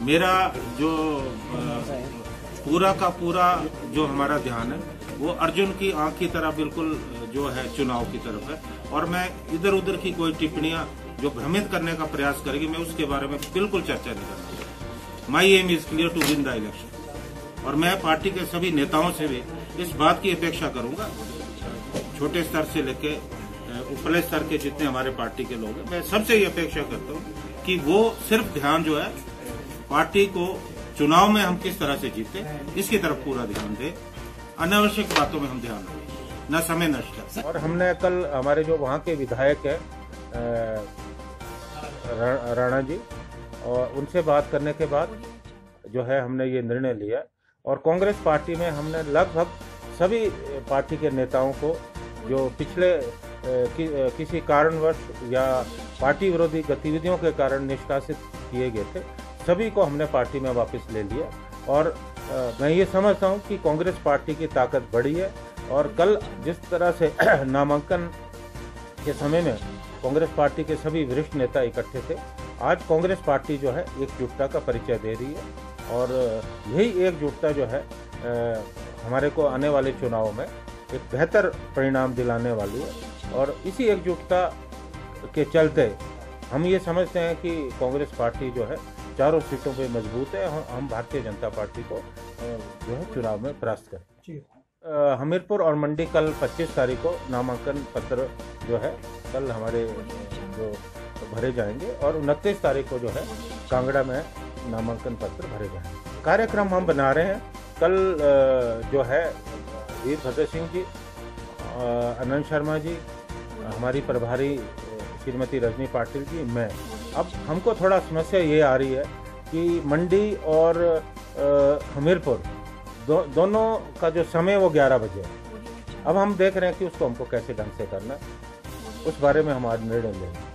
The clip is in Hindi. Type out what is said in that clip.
मेरा जो पूरा का पूरा जो हमारा ध्यान है वो अर्जुन की आंख की तरह बिल्कुल जो है चुनाव की तरफ है, और मैं इधर उधर की कोई टिप्पणियां जो भ्रमित करने का प्रयास करेगी मैं उसके बारे में बिल्कुल चर्चा नहीं करूंगा। My aim is clear to win the election, और मैं पार्टी के सभी नेताओं से भी इस बात की अपेक्षा करूंगा, छोटे स्तर से लेके उपले स्तर के जितने हमारे पार्टी के लोग हैं, मैं सबसे ये अपेक्षा करता हूँ कि वो सिर्फ ध्यान जो है पार्टी को चुनाव में हम किस तरह से जीते इसकी तरफ पूरा ध्यान दें, अनावश्यक बातों में हम ध्यान दें, न समय नष्ट करें। और हमने कल हमारे जो वहाँ के विधायक है राणा जी, और उनसे बात करने के बाद जो है हमने ये निर्णय लिया, और कांग्रेस पार्टी में हमने लगभग सभी पार्टी के नेताओं को जो पिछले किसी कारणवश या पार्टी विरोधी गतिविधियों के कारण निष्कासित किए गए थे, सभी को हमने पार्टी में वापस ले लिया। और मैं ये समझता हूँ कि कांग्रेस पार्टी की ताकत बढ़ी है, और कल जिस तरह से नामांकन के समय में कांग्रेस पार्टी के सभी वरिष्ठ नेता इकट्ठे थे, आज कांग्रेस पार्टी जो है एकजुटता का परिचय दे रही है, और यही एकजुटता जो है हमारे को आने वाले चुनाव में एक बेहतर परिणाम दिलाने वाली है। और इसी एकजुटता के चलते हम ये समझते हैं कि कांग्रेस पार्टी जो है चारों सीटों पे मजबूत है, हम भारतीय जनता पार्टी को जो है चुनाव में परास्त करें। हमीरपुर और मंडी कल 25 तारीख को नामांकन पत्र जो है कल हमारे जो भरे जाएंगे, और 29 तारीख को जो है कांगड़ा में नामांकन पत्र भरे जाएंगे। कार्यक्रम हम बना रहे हैं, कल जो है वीरभद्र सिंह जी, अनंत शर्मा जी, हमारी प्रभारी श्रीमती रजनी पाटिल जी, मैं। अब हमको थोड़ा समस्या ये आ रही है कि मंडी और हमीरपुर दोनों का जो समय वो 11 बजे है। अब हम देख रहे हैं कि उसको हमको कैसे ढंग से करना है, उस बारे में हम आज निर्णय लेंगे।